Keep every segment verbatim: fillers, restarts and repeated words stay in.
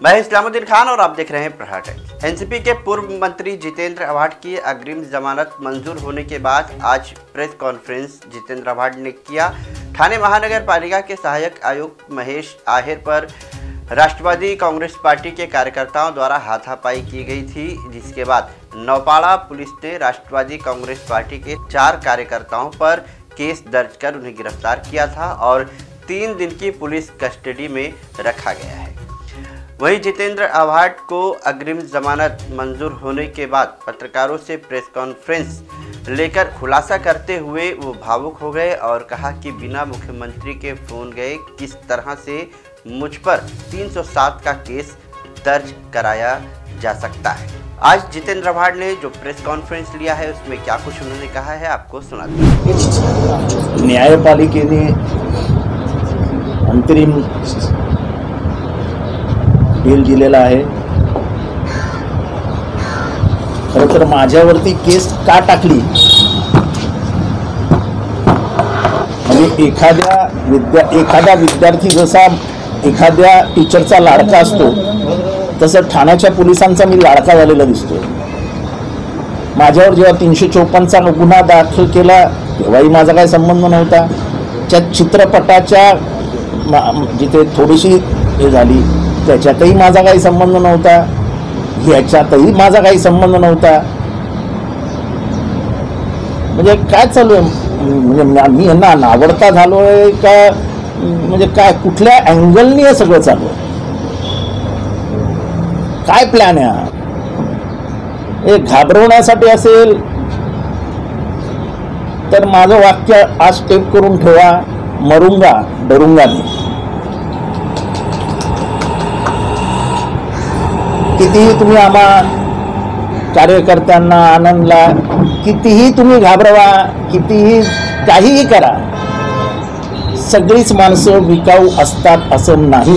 मैं इस्लामुद्दीन खान और आप देख रहे हैं प्रहार टाइम्स। एनसीपी के पूर्व मंत्री जितेंद्र आव्हाड की अग्रिम जमानत मंजूर होने के बाद आज प्रेस कॉन्फ्रेंस जितेंद्र आव्हाड ने किया। ठाणे महानगर पालिका के सहायक आयुक्त महेश आहेर पर राष्ट्रवादी कांग्रेस पार्टी के कार्यकर्ताओं द्वारा हाथापाई की गई थी, जिसके बाद नौपाड़ा पुलिस ने राष्ट्रवादी कांग्रेस पार्टी के चार कार्यकर्ताओं पर केस दर्ज कर उन्हें गिरफ्तार किया था और तीन दिन की पुलिस कस्टडी में रखा गया है। वहीं जितेंद्र आव्हाड को अग्रिम जमानत मंजूर होने के बाद पत्रकारों से प्रेस कॉन्फ्रेंस लेकर खुलासा करते हुए वो भावुक हो गए और कहा कि बिना मुख्यमंत्री के फोन गए किस तरह से मुझ पर तीन सौ सात का केस दर्ज कराया जा सकता है। आज जितेंद्र आव्हाड ने जो प्रेस कॉन्फ्रेंस लिया है उसमें क्या कुछ उन्होंने कहा है आपको सुनाते हैं। न्यायपालिकेने अंतरिम बिल दिलेला आहे। खरं तर माझ्यावरती केस का टाकली, म्हणजे एखाद्या विद्या एखादा विद्यार्थी जसा एखाद्या टीचरचा लाडका असतो तसं ठाण्याच्या पोलिसांचा मी लाडका झालेला दिसतो। माझ्यावर जेव्हा तीनशे चौपन्नचा गुन्हा दाखल केला तेव्हाही माझा काही संबंध नव्हता। त्या चित्रपटाच्या जिथे थोडीशी हे झाली त्याच्यातही माझा काही संबंध नव्हता, ह्याच्यातही माझा काही संबंध नव्हता। म्हणजे काय चालू आहे, म्हणजे मी यांना नावडता झालोय का, म्हणजे काय कुठल्या अँगलनी हे सगळं चालू आहे, काय प्लॅन आहे? हे घाबरवण्यासाठी असेल तर माझं वाक्य आज टेप करून ठेवा, मरूंगा डरूंगा नहीं। कितीही तुम्ही आम्हा कार्यकर्त्यांना आनंदला कितीही तुम्ही घाबरवा, कितीही काहीही करा, सगळीच माणसं विकाऊ असतात असं नाही।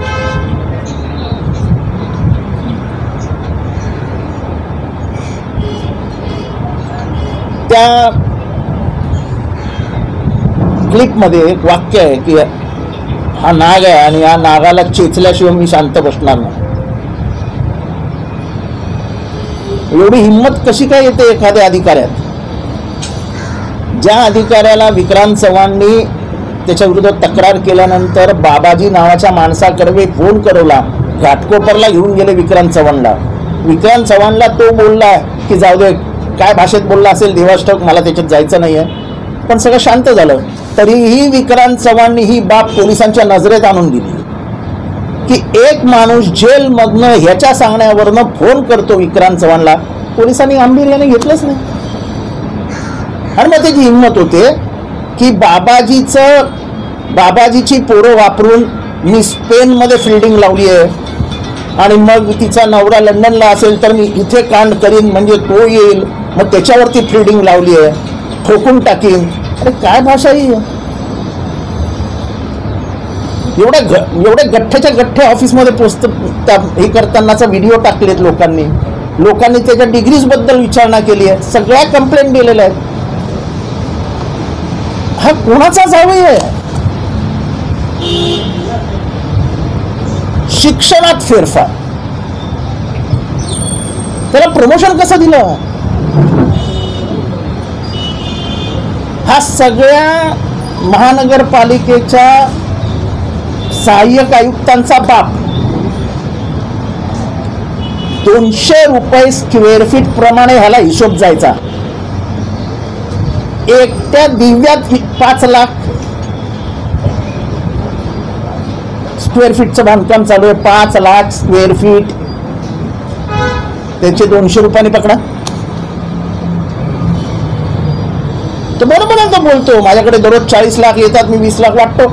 त्या क्लिपमध्ये एक वाक्य आहे की हा नाग आहे आणि या नागाला चेचल्याशिवाय मी शांत बसणार नाही। एवढी हिम्मत कशी काय येते एखाद्या अधिकाऱ्यात? ज्या अधिकाऱ्याला विक्रांत चव्हाणनी त्याच्या विरोधात तक्रार केल्यानंतर बाबाजी नावाच्या माणसाकडे फोन करवला, घाटकोपरला घेऊन गेले विक्रांत चव्हाणला। विक्रांत चव्हाणला तो बोलला की जाऊ दे, काय भाषेत बोलला असेल देवाष्टक, मला त्याच्यात जायचं नाहीये, पण सगळं शांत झालं। तरीही विक्रांत चव्हाणनी ही बाब पोलिसांच्या नजरेत आणून दिली की एक माणूस जेलमधनं ह्याच्या सांगण्यावरनं फोन करतो विक्रांत चव्हाणला, पोलिसांनी गांभीर्याने घेतलंच नाही। आणि मग त्याची हिंमत होते की बाबाजीचं बाबाजीची पोरं वापरून मी स्पेनमध्ये फिल्डिंग लावली आहे आणि मग तिचा नवरा लंडनला असेल तर मी इथे कांड करीन, म्हणजे तो येईल, मग त्याच्यावरती फिल्डिंग लावली आहे, ठोकून टाकीन। अरे काय भाषा ही आहे? एवढ्या ग एवढे गठ्ठ्याच्या गठ्ठे ऑफिसमध्ये पोस्ट हे करतानाचा व्हिडिओ टाकलेत लोकांनी लोकांनी त्याच्या डिग्रीज बद्दल विचारणा केली आहे, सगळ्या कंप्लेंट दिलेल्या आहेत। हा कोणाचा जावई आहे? शिक्षणात फेरफार, त्याला प्रमोशन कसं दिलं? हा सगळ्या महानगरपालिकेच्या सहाय्यक आयुक्तांचा बाप दोनशे रुपये स्क्वेअर फीट प्रमाणे ह्याला हिशोब जायचा। एकट्या दिव्यात पाच लाख स्क्वेअर फीटचं बांधकाम चालू आहे, पाच लाख स्क्वेअर फीट, त्याचे दोनशे रुपयाने पकडा। तो बरोबर आहे, तो बोलतो माझ्याकडे दररोज चाळीस लाख येतात, मी वीस लाख वाटतो।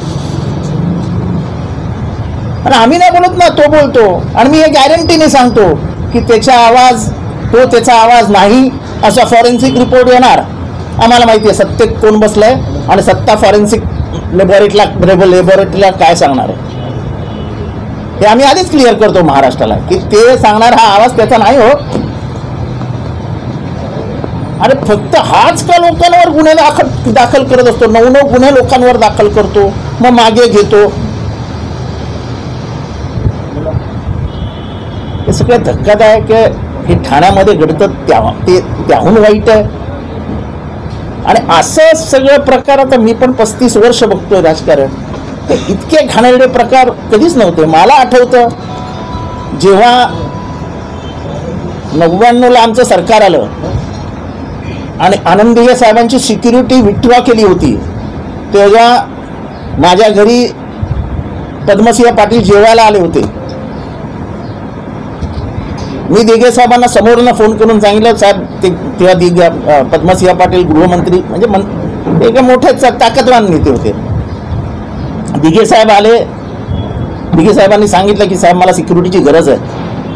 आणि आम्ही नाही बोलत ना, तो बोलतो। आणि मी हे गॅरंटीने सांगतो की त्याचा आवाज तो त्याचा आवाज नाही असा फॉरेन्सिक रिपोर्ट येणार। आम्हाला माहिती आहे सत्तेत कोण बसलंय आणि सत्ता फॉरेन्सिक लॅबोरेटरीला लॅबोरेटरीला काय सांगणार आहे हे आम्ही आधीच क्लिअर करतो महाराष्ट्राला की ते सांगणार हा आवाज त्याचा नाही हो। अरे फक्त हाच का लोकांवर गुन्हे दाखल दाखल करत असतो, नऊ नऊ गुन्हे लोकांवर दाखल करतो, मग मागे घेतो। सगळं धक्कादायक आहे, हे ठाण्यामध्ये घडतं त्या ते त्याहून वाईट आहे. आणि असं सगळं प्रकार, आता मी पण पस्तीस वर्ष बघतोय राजकारण, ते इतके घाणेरडे प्रकार कधीच नव्हते. मला आठवतं जेव्हा नव्याण्णवला आमचं सरकार आलं आणि आनंद दिघे साहेबांची सिक्युरिटी विथड्रॉ केली होती, तेव्हा माझ्या घरी पद्मसिंह पाटील जेवायला आले होते. मी दिघे साहेबांना समोरनं फोन करून सांगितलं, साहेब ते तेव्हा दिघे पद्मसिंह पाटील गृहमंत्री म्हणजे मन एक मोठे ताकदवान नेते होते. दिघे साहेब आले, दिघे साहेबांनी सांगितलं की साहेब मला सिक्युरिटीची गरज आहे.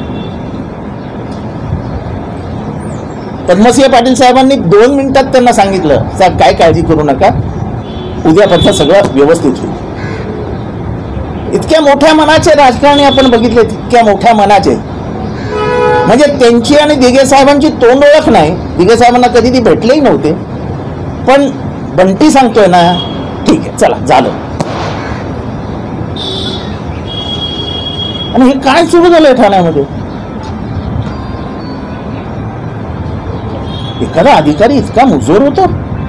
पद्मसिंह पाटील साहेबांनी दोन मिनिटात त्यांना सांगितलं, साहेब काय काळजी करू नका, उद्यापासून सगळं व्यवस्थित होईल. इतक्या मोठ्या मनाचे राजकारणी आपण बघितले, इतक्या मोठ्या मनाचे, म्हणजे त्यांची आणि दिघे साहेबांची तोंड ओळख नाही. दिघे साहेबांना कधी ती भेटलेही नव्हते, पण बंटी सांगतोय ना, ठीक आहे चला झालं. आणि हे काय सुरू झालंय ठाण्यामध्ये? एखादा अधिकारी इतका मुजोर होतो,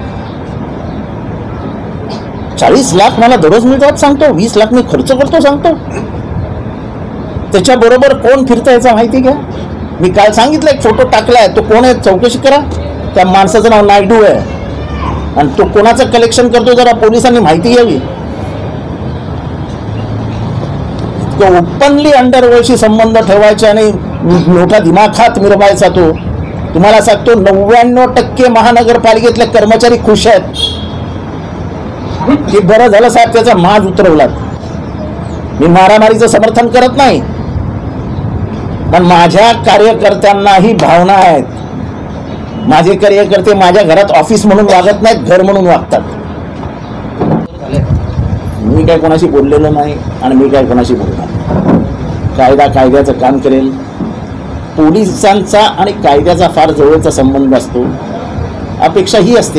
चाळीस लाख मला दररोज मिळतात सांगतो, वीस लाख मी खर्च करतो सांगतो. त्याच्याबरोबर कोण फिरतं याचा माहिती घ्या. मी काल सांगितलं एक फोटो टाकलाय, तो कोण आहे चौकशी करा. त्या माणसाचं नाव नायडू आहे आणि तो कोणाचं कलेक्शन करतो जरा पोलिसांनी माहिती घ्यावी. तो ओपनली अंडरवर्ल्डशी संबंध ठेवायचा आणि मोठा दिमाखात मिरवायचा. तो तुम्हाला सांगतो नव्याण्णव टक्के महानगरपालिकेतले कर्मचारी खुश आहेत की बरं झालं साहेब त्याचा माज उतरवलात. मी मारामारीचं समर्थन करत नाही, पण माझ्या कार्यकर्त्यांनाही भावना आहेत. माझे कार्यकर्ते माझ्या घरात ऑफिस म्हणून वागत नाहीत, घर म्हणून वागतात. मी काय कोणाशी बोललेलो नाही आणि मी काय कोणाशी बोलणार. कायदा कायद्याचं काम करेल. पोलिसांचा आणि कायद्याचा फार जवळचा संबंध असतो. अपेक्षा ही असते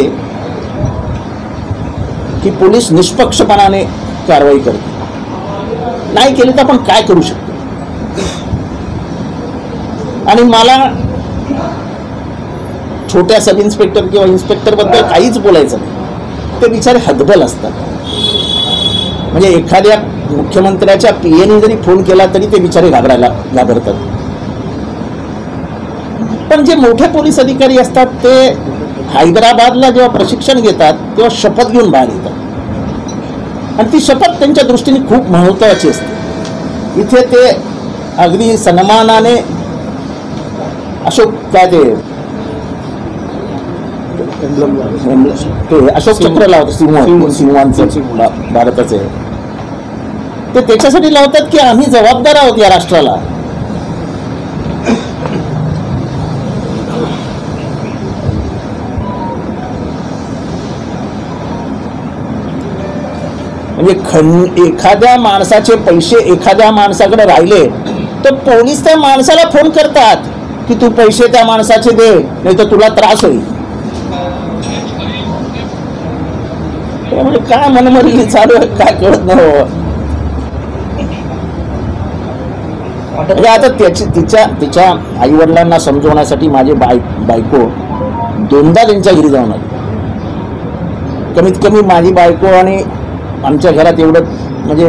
की पोलीस निष्पक्षपणाने कारवाई करते. नाही केली तर आपण काय करू शकतो. आणि मला छोट्या सब इन्स्पेक्टर किंवा इन्स्पेक्टर बद्दल काहीच बोलायचं नाही. ते बिचारे हतबल असतात. म्हणजे एखाद्या मुख्यमंत्र्याच्या पीएने जरी फोन केला तरी ते बिचारे घाबरायला घाबरतात. पण जे मोठे पोलीस अधिकारी असतात ते हैदराबादला जेव्हा प्रशिक्षण घेतात तेव्हा शपथ घेऊन बाहेर येतात आणि ती शपथ त्यांच्या दृष्टीने खूप महत्त्वाची असते. इथे ते अगदी सन्मानाने अशोक काय ते अशोक चक्र लावतात, सिंह सिंहांचं भारताचे, ते त्याच्यासाठी लावतात की आम्ही जबाबदार आहोत या राष्ट्राला. म्हणजे खंड एखाद्या माणसाचे पैसे एखाद्या माणसाकडे राहिले तर पोलीस त्या माणसाला फोन करतात की तू पैसे त्या माणसाचे दे, नाही तर तुला त्रास होईल. त्यामुळे काय मनमर्जी चालू आहे काय कळत नाही. म्हणजे आता त्याची तिच्या तिच्या आई वडिलांना समजवण्यासाठी माझे बाय बायको दोनदा त्यांच्या घरी जाऊन आली. कमीत कमी माझी बायको आणि आमच्या घरात एवढं म्हणजे,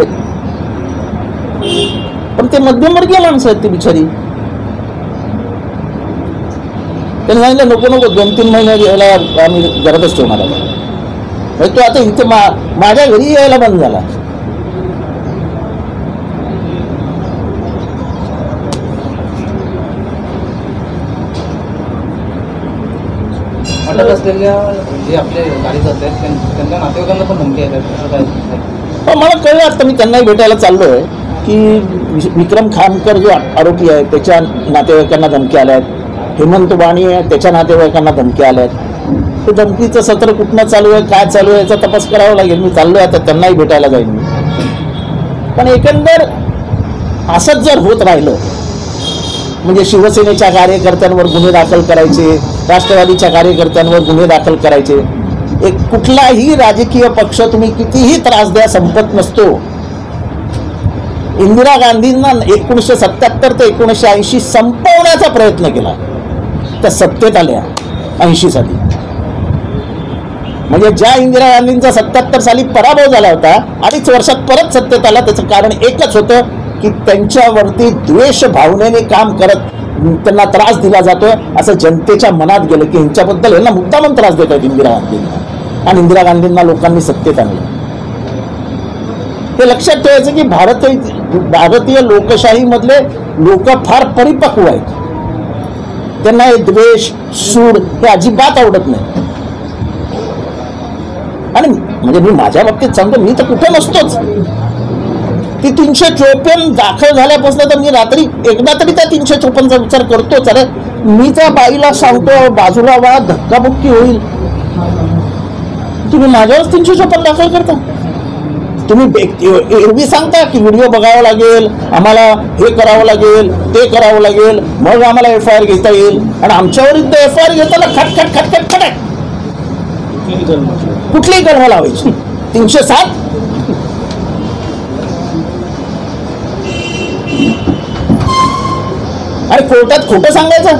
पण ते मध्यमवर्गीय माणसं आहेत ती बिचारी. त्यांनी सांगितलं नको नको दोन तीन महिने यायला आम्ही घरातच ठेवणार आलो. तो आता इथे मा माझ्या घरी यायला बंद झाला. अटक असलेल्या जे आपले गाडी जातात त्यांच्या नातेवाईकांना पण धमकी आहे. हो मला कळलं. आता मी त्यांनाही भेटायला चाललो आहे की विक्रम खानकर जो आरोपी आहे त्याच्या नातेवाईकांना धमकी आल्या आहेत. हेमंत बाणी आहे त्याच्या नातेवाईकांना धमकी आल्या आहेत. ते धमकीचं सत्र कुठनं चालू आहे काय चालू आहे याचा तपास करावा लागेल. मी चाललो आहे आता त्यांनाही भेटायला जाईन मी. पण एकंदर असंच जर होत राहिलं म्हणजे शिवसेनेच्या कार्यकर्त्यांवर गुन्हे दाखल करायचे, राष्ट्रवादीच्या कार्यकर्त्यांवर गुन्हे दाखल करायचे. एक कुठलाही राजकीय पक्ष तुम्ही कितीही त्रास द्या संपत नसतो. इंदिरा गांधींना एकोणीसशे सत्याहत्तर ते एकोणीसशे ऐंशी संपवण्याचा प्रयत्न केला, त्या सत्तेत आल्या ऐंशी साली. म्हणजे ज्या इंदिरा गांधींचा सत्याहत्तर साली पराभव झाला होता, अडीच वर्षात परत सत्तेत आला, त्याचं कारण एकच होतं की त्यांच्यावरती द्वेष भावनेने काम करत त्यांना त्रास दिला जातोय असं जनतेच्या मनात गेलं की ह्यांच्याबद्दल यांना मुद्दामून त्रास देत आहेत इंदिरा गांधींना, आणि इंदिरा गांधींना लोकांनी सत्तेत आणलं. हे लक्षात ठेवायचं की भारतीय भारतीय लोकशाहीमधले लोक फार परिपक्व आहेत. त्यांना हे द्वेष सूड हे अजिबात आवडत नाही. आणि म्हणजे मी माझ्या बाबतीत सांगतो, मी तर कुठे नसतोच. ती तीनशे चोपन्न दाखल झाल्यापासून तर मी रात्री एकदा तरी त्या तीनशे चोपन्नचा विचार करतोच. अरे मी त्या बाईला सांगतो बाजूला वा धक्काबुक्की होईल, तुम्ही माझ्यावरच तीनशे चोपन्न दाखल करता. तुम्ही एरवी सांगता की व्हिडिओ बघावा लागेल, आम्हाला हे करावं लागेल, ते करावं लागेल, मग आम्हाला एफ आय आर घेता येईल. आणि आमच्यावर इथं एफ आय आर घेताना खटखट खटखट खटक कुठलीही कलम लावायची. तीनशे सात आणि कोर्टात खोटं सांगायचं.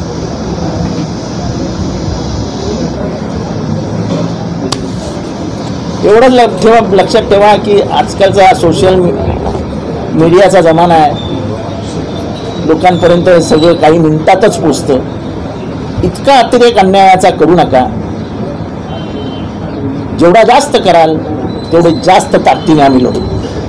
एवढंच ठेवा, लक्षात ठेवा की आजकालचा सोशल मीडियाचा जमाना आहे. लोकांपर्यंत सगळं काही मिनिटातच पोचतं. इतका अतिरेक अन्यायाचा करू नका. जेवढा जास्त कराल तेवढे जास्त ताकदीने आम्ही लढू.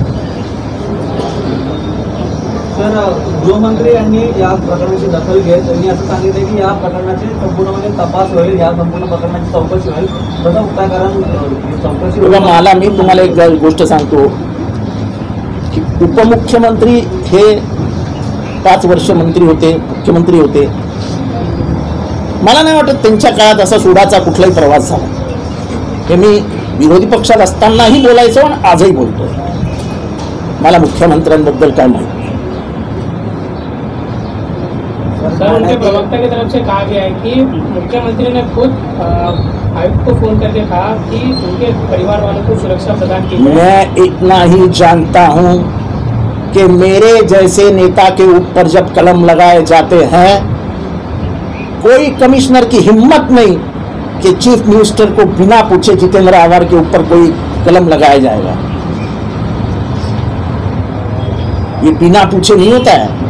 सर, गृहमंत्री यांनी या प्रकरणाची दखल घेत त्यांनी असं सांगितलं की या प्रकरणाचे संपूर्णपणे तपास होईल, या संपूर्ण प्रकरणाची चौकशी होईल. कसं होता, कारण चौकशी बघा, मला मी तुम्हाला एक गोष्ट सांगतो की उपमुख्यमंत्री हे पाच वर्ष मंत्री होते, मुख्यमंत्री होते. मला नाही वाटत त्यांच्या काळात असा सुडाचा कुठलाही प्रवास झाला. हे मी विरोधी पक्षात असतानाही बोलायचो आणि आजही बोलतो. मला मुख्यमंत्र्यांबद्दल काय माहिती. सर, उनके प्रवक्ता की तरफ से कहा गया है कि मुख्यमंत्री ने खुद आयुक्त को फोन करके कहा कि उनके परिवार वालों को सुरक्षा प्रदान की जाए. मैं इतना ही जानता हूं कि मेरे जैसे नेता के ऊपर जब कलम लगाए जाते हैं, कोई कमिश्नर की हिम्मत नहीं कि चीफ मिनिस्टर को बिना पूछे जितेंद्र आवार के ऊपर कोई कलम लगाया जाएगा. ये बिना पूछे नहीं होता है.